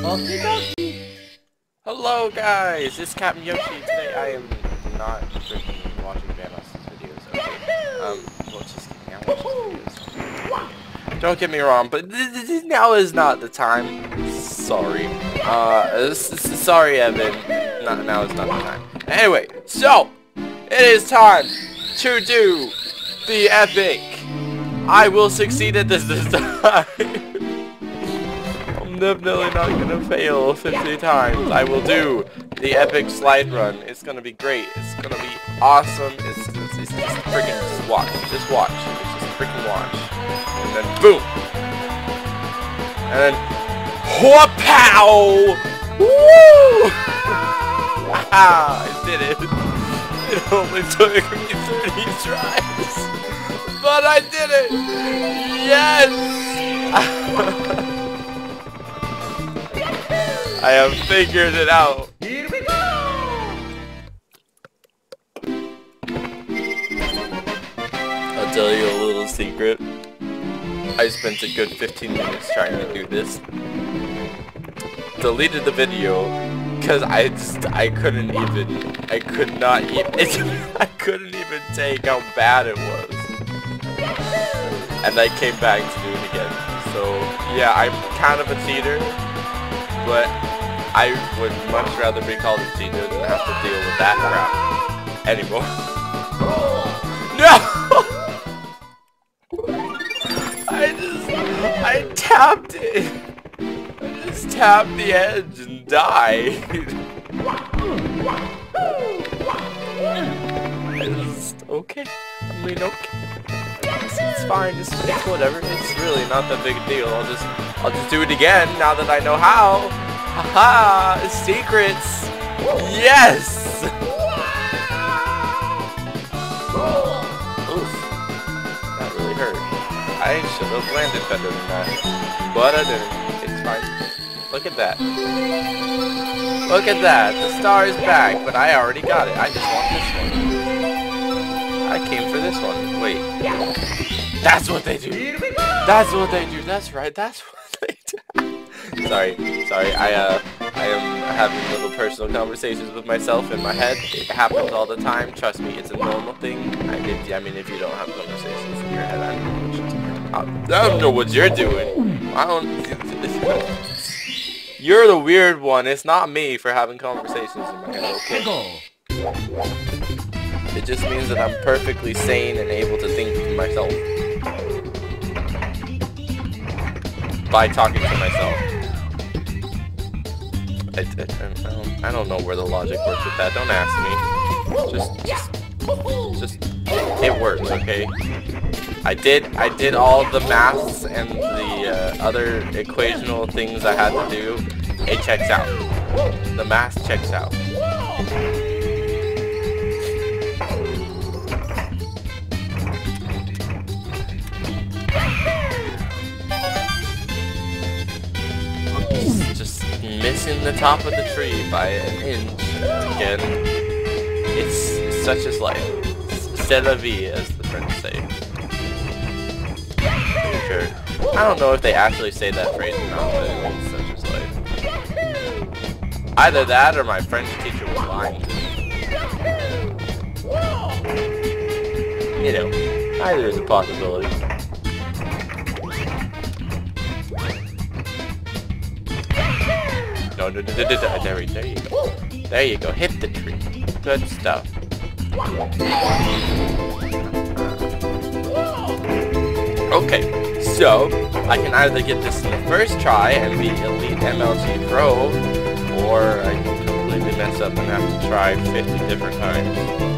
Okie dokie. Hello guys, it's Captain Yoshi. Today I am not freaking watching Vanos' videos, okay? Well just kidding, I watch his videos. Don't get me wrong, but now is not the time. Sorry. Sorry Evan. Now is not the time. Anyway, so it is time to do the epic. I will succeed at this time. I'm definitely not gonna fail 50 times. I will do the epic slide run. It's gonna be great. It's gonna be awesome. It's just freaking just watch. Just watch. It's just freaking watch. And then boom. And then whoa-pow! Woo! I did it. It only took me 30 tries. But I did it! Yes! I have figured it out. Here we go! I'll tell you a little secret. I spent a good 15 minutes trying to do this. Deleted the video because I couldn't even take how bad it was. And I came back to do it again. So yeah, I'm kind of a cheater, but I would much rather be called a cheater than have to deal with that crap anymore. No! I tapped it. I just tapped the edge and died. Okay. I mean, okay. It's fine. It's whatever. It's really not that big a deal. I'll just do it again now that I know how. Haha! Secrets. Yes. Oof. That really hurt. I should have landed better than that, but I didn't. It's fine. Look at that. Look at that. The star is back, but I already got it. I just want this one. I came for this one. Wait. That's what they do. That's what they do. That's right. That's what they do. Sorry. I am having little personal conversations with myself in my head. It happens all the time. Trust me, it's a normal thing. I mean, if you don't have conversations in your head, I don't know what you're doing. You're the weird one. It's not me for having conversations in my head, okay? It just means that I'm perfectly sane and able to think to myself. By talking to myself. I don't know where the logic works with that. Don't ask me. Just it works, okay? I did all the maths and the other equational things I had to do. It checks out. The math checks out. Just missing the top of the tree by an inch. Again, it's such as life. C'est la vie, as the French say. Pretty sure. I don't know if they actually say that phrase or not, but it's such as life. Either that or my French teacher was lying to me. You know, either is a possibility. No, there you go. There you go. Hit the tree. Good stuff. Okay, so I can either get this in the first try and be Elite MLG Pro, or I can completely mess up and have to try 50 different times.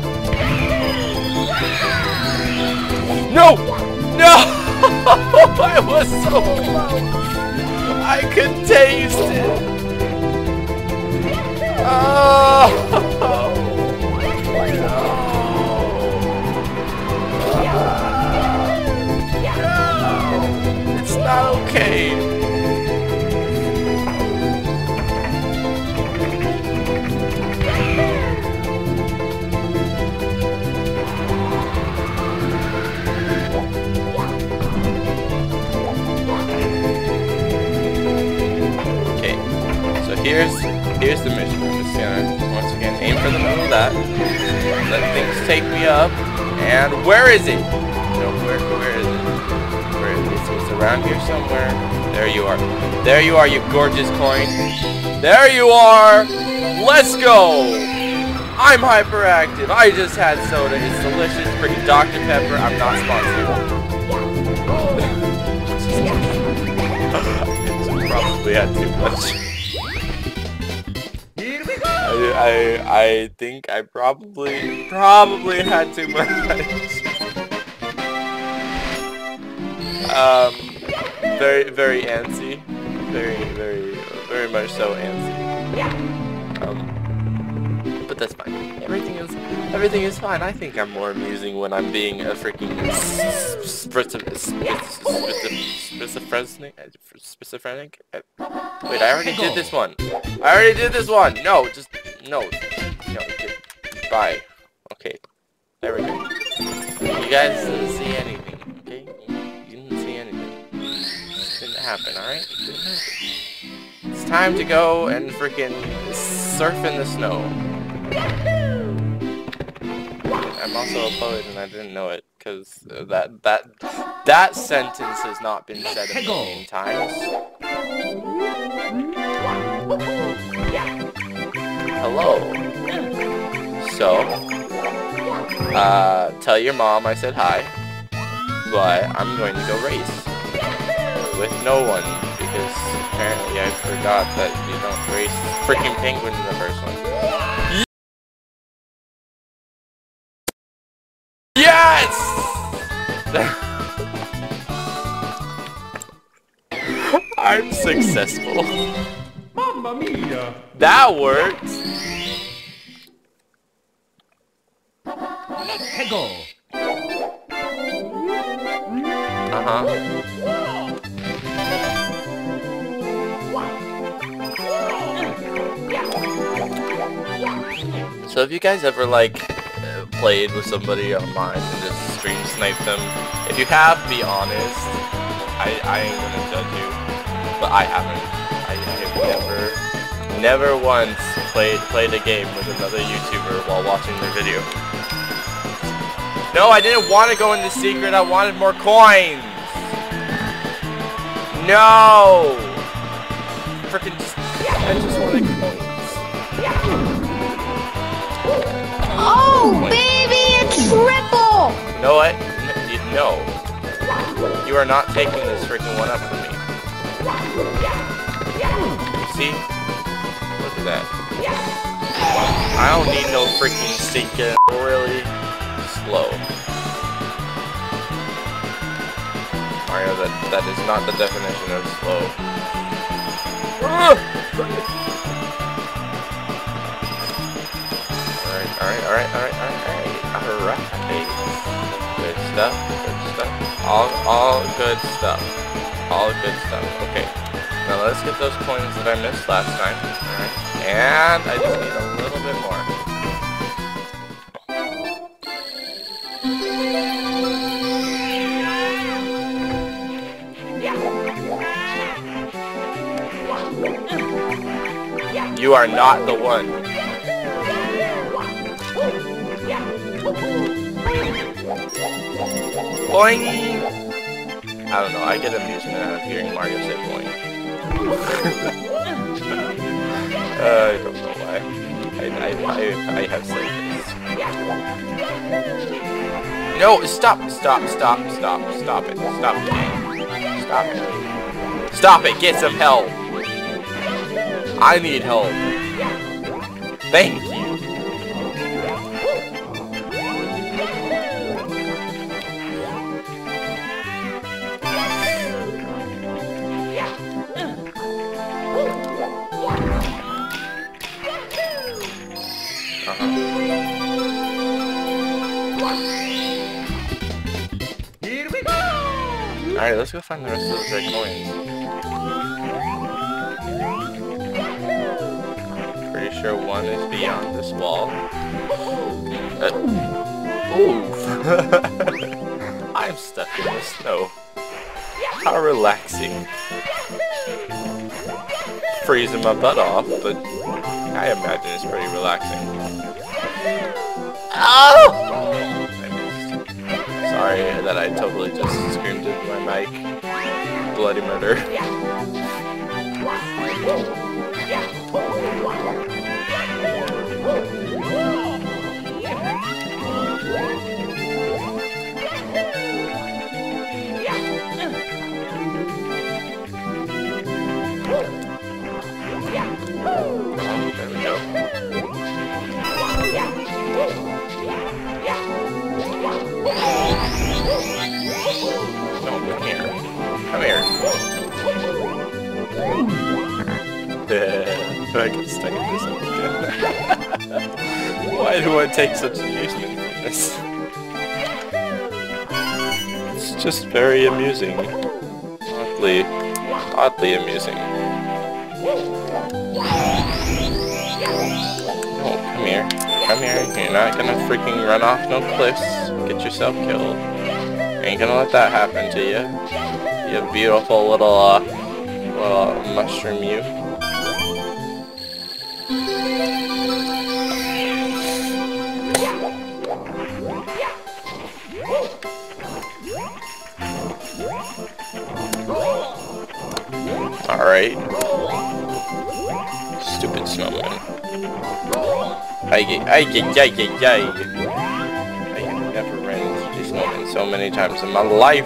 No! No! I was so close! I could taste it! Oh! It's not okay. Here's the mission. I'm just gonna once again aim for the middle of that. Let things take me up. And where is it? No, where is it? Where is it? It's around here somewhere. There you are. There you are, you gorgeous coin. There you are. Let's go. I'm hyperactive. I just had soda. It's delicious. Freaking Dr. Pepper. I'm not sponsored. Probably had too much. I think I probably had too much. Very antsy. Very much so antsy. But that's fine. Everything is fine. I think I'm more amusing when I'm being a freaking schizophrenic. Wait, I already did this one. No, just no. Bye. Okay. There we go. You guys didn't see anything. Okay. You didn't see anything. It didn't happen. All right. It didn't happen. It's time to go and freaking surf in the snow. I'm also a poet and I didn't know it, because that sentence has not been said a million times. Hello. So, tell your mom I said hi, but I'm going to go race with no one, because apparently I forgot that you don't race freaking penguins in the first one. Yes! I'm successful. Mamma mia! That worked! Let's go! So have you guys ever, like, played with somebody online and just stream snipe them? If you have, be honest. I ain't gonna judge you, but I haven't. I have never once played a game with another YouTuber while watching their video. No, I didn't want to go in the secret. I wanted more coins. No. Freaking I just wanted coins. Oh, baby, a triple! You know what? No. You are not taking this freaking one up from me. See? Look at that. I don't need no freaking stinking really slow. Mario, that is not the definition of slow. Alright. Good stuff. All good stuff. Okay. Now let's get those coins that I missed last time. Alright. And I just need a little bit more. You are not the one. Boing! I don't know, I get amusement out of hearing Mario say boing. I don't know why. I have said this. No, stop it. Stop it, get some help. I need help. Thank you. Here we go! Alright, let's go find the rest of those red coins. Pretty sure one is beyond this wall. Ooh! I'm stuck in the snow. How relaxing. freezing my butt off, but I imagine it's pretty relaxing. Oh! I missed. Sorry that I totally just screamed into my mic. Bloody murder. There we go. No, come here. Come here. I get stuck in this again. Why do I take such amusement in this? It's just very amusing. Oddly amusing. No, come here. Come here. You're not gonna freaking run off no cliffs. Get yourself killed. Ain't gonna let that happen to you. You beautiful little mushroom you. Alright. Stupid snowman. I have never ran into these snowmen so many times in my life.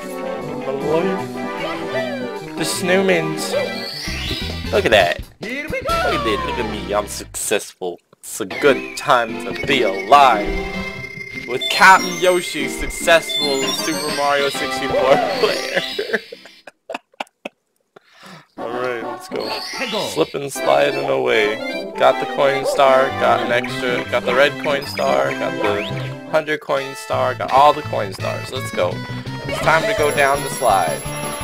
The snowmans. Look at that. Look at that. Look at me. I'm successful. It's a good time to be alive. With Captain Yoshi, successful Super Mario 64 player. Alright, let's go. Slipping, sliding away. Got the coin star, got an extra, got the red coin star, got the 100 coin star, got all the coin stars. Let's go. It's time to go down the slide.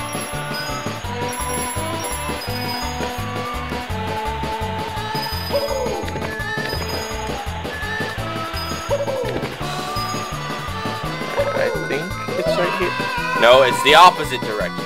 I think it's right here. No, it's the opposite direction.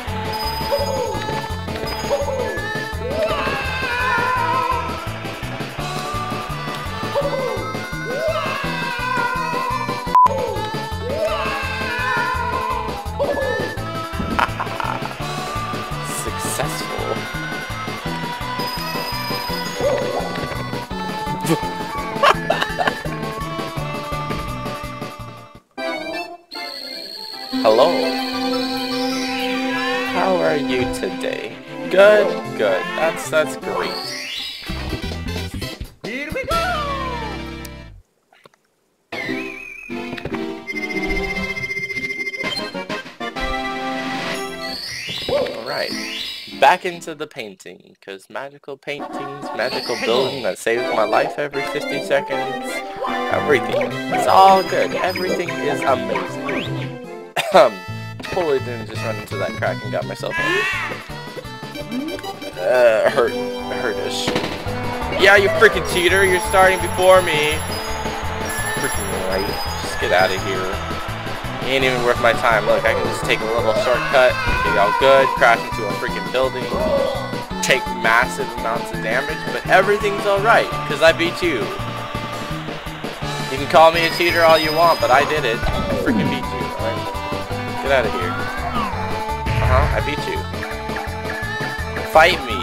Successful. Hello. How are you today? Good, good. That's great. Here we go! Alright. Back into the painting, because magical paintings, magical building that saves my life every 50 seconds. Everything. It's all good. Everything is amazing. Totally didn't just run into that crack and got myself hurt-ish. Yeah, you freaking cheater, you're starting before me. Freaking right. Just get out of here. It ain't even worth my time. Look, I can just take a little shortcut, get all good, crash into a freaking building, take massive amounts of damage, but everything's alright, because I beat you. You can call me a cheater all you want, but I did it. I freaking beat you, alright? Get out of here. I beat you. Fight me.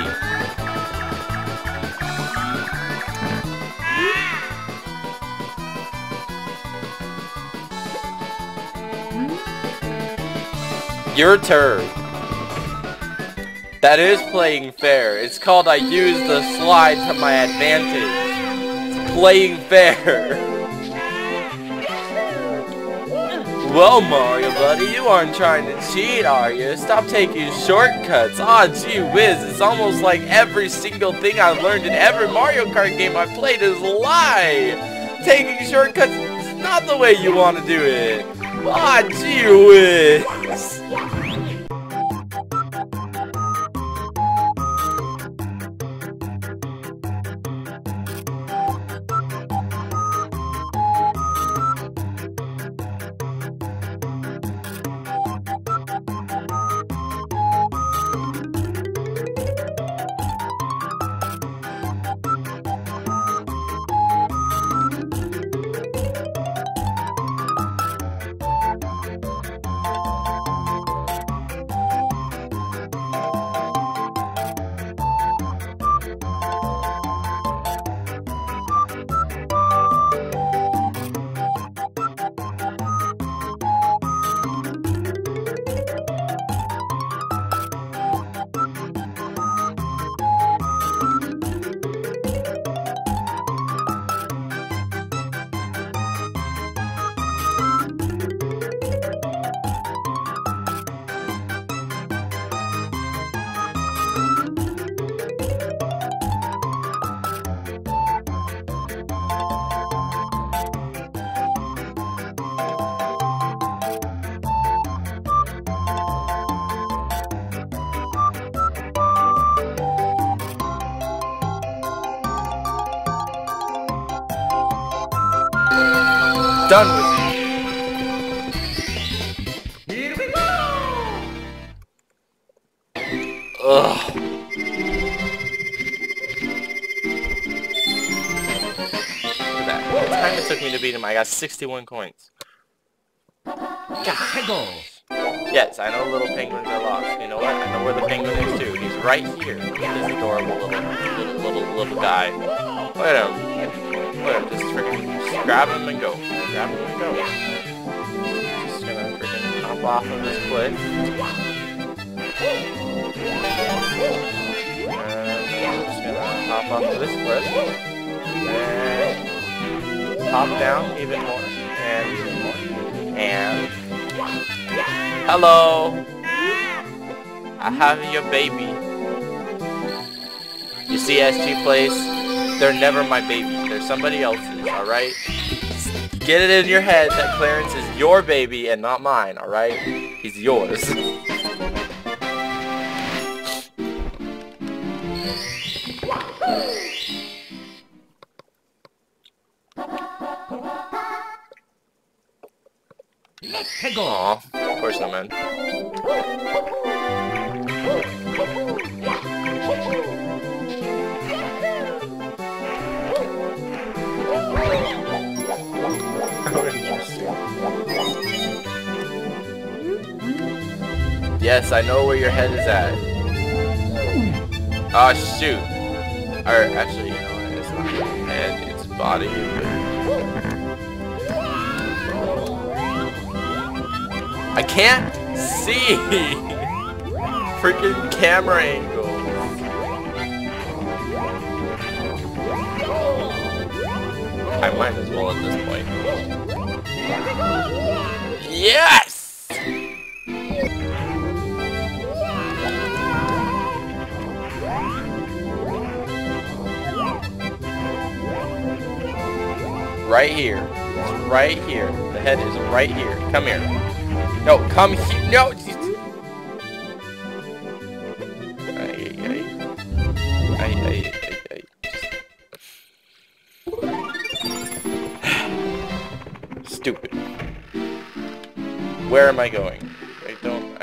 Your turn. That is playing fair. It's called I use the slide to my advantage. It's playing fair. Well, Mario, buddy, you aren't trying to cheat, are you? Stop taking shortcuts. Aw, gee whiz, it's almost like every single thing I've learned in every Mario Kart game I've played is a lie. Taking shortcuts is not the way you want to do it. Aw, gee whiz. done with you. Here we go! Ugh. Look at that. What time it took me to beat him? I got 61 coins. God. Yes, I know little penguins are lost. You know what? I know where the penguin is too. He's right here. Look at this adorable little guy. Look at him. Look at him. Just freaking grab him and go. Grab him and go. Just gonna freaking hop off of this cliff. And I'm just gonna hop off of this cliff. And hop down even more. And even more. And hello, I have your baby. You see, SG Place, they're never my baby. They're somebody else's, alright? Get it in your head that Clarence is your baby and not mine, alright? He's yours. Aw, of course not, man. Yes, I know where your head is at. Oh, shoot. Or, actually, you know what? It's not head, it's body. I can't see! Freaking camera angle. I might as well at this point. Yes! Right here. It's right here. The head is right here. Come here. No, come here. No! Stupid. Where am I going? I don't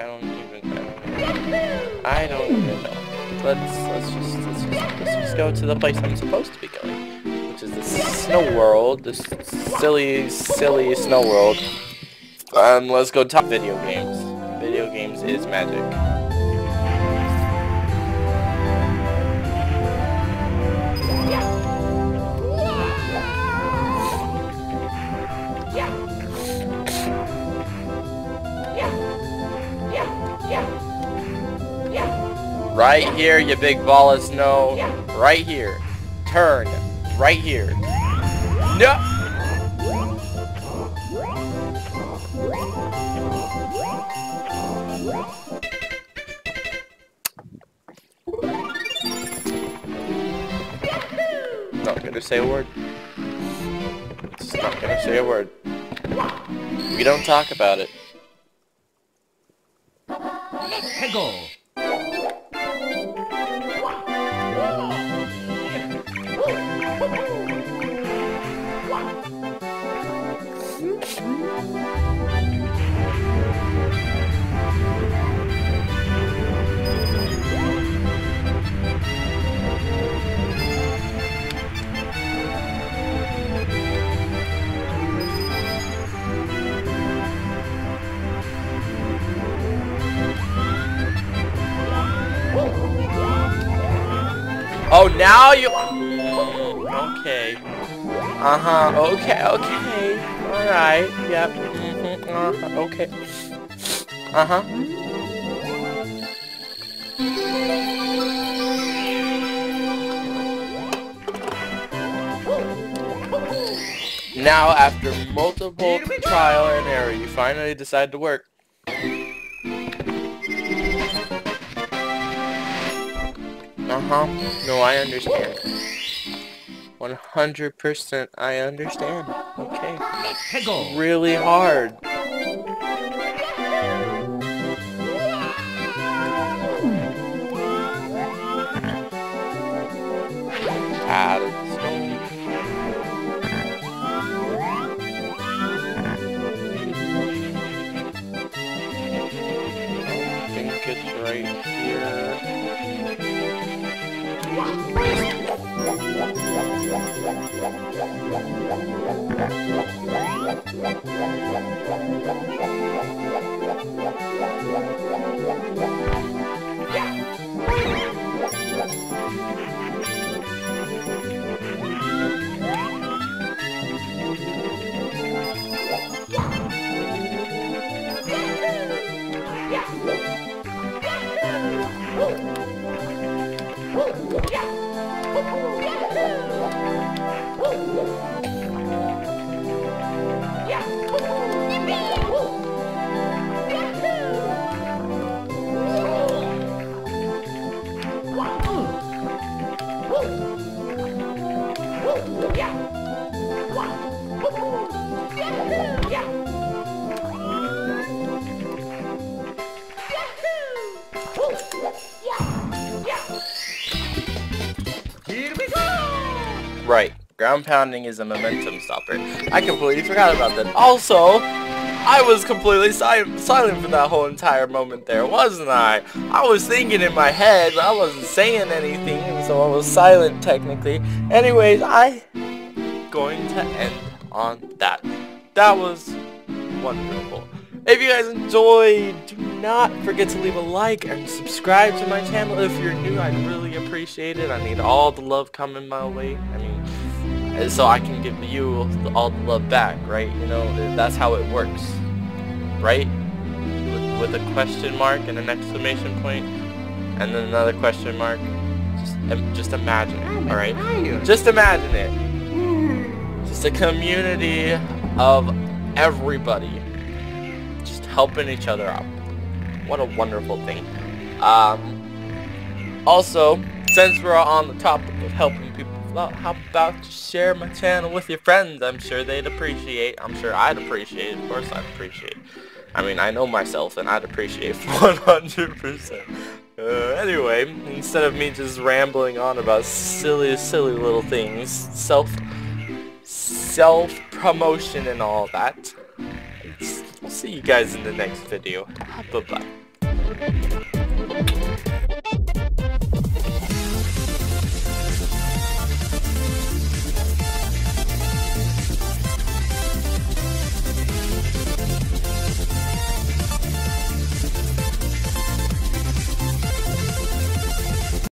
even know. Let's just go to the place I'm supposed to be going, which is the snow world, this silly snow world. Let's go talk video games. Video games is magic. Right here, you big ball of snow. Right here. Turn. Right here. No! Not gonna say a word. Just not gonna say a word. We don't talk about it. Go. Oh, now you... Okay. Uh-huh. Okay. Alright. Yep. Okay. Uh-huh. Now, after multiple trial and error, you finally decide to work. No, I understand. 100% I understand. Okay. It's really hard. Out of the snow. Here we go! Right. Ground pounding is a momentum stopper. I completely forgot about that. Also, I was completely silent for that whole entire moment there, wasn't I? I was thinking in my head, but I wasn't saying anything, so I was silent technically. Anyways, I'm going to end on that. That was wonderful. If you guys enjoyed, do not forget to leave a like and subscribe to my channel. If you're new, I'd really appreciate it. I need all the love coming my way. I mean, so I can give you all the love back, right? You know, that's how it works, right? With a question mark and an exclamation point, and then another question mark. Just imagine it, all right? Just imagine it. Just a community of everybody just helping each other out. What a wonderful thing. Also, since we're on the topic of helping people out, how about you share my channel with your friends? I'm sure they'd appreciate. I'm sure I'd appreciate. Of course I'd appreciate. I mean, I know myself, and I'd appreciate 100%. Anyway, instead of me just rambling on about silly little things, self-promotion and all that, I'll see you guys in the next video. Bye-bye.